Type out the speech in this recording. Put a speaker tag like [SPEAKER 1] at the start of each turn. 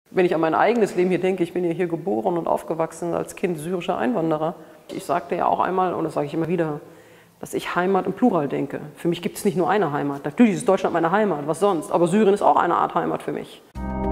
[SPEAKER 1] Wenn ich an mein eigenes Leben hier denke, ich bin ja hier geboren und aufgewachsen als Kind syrischer Einwanderer. Ich sagte ja auch einmal, und das sage ich immer wieder, dass ich Heimat im Plural denke. Für mich gibt es nicht nur eine Heimat. Natürlich ist Deutschland meine Heimat, was sonst? Aber Syrien ist auch eine Art Heimat für mich.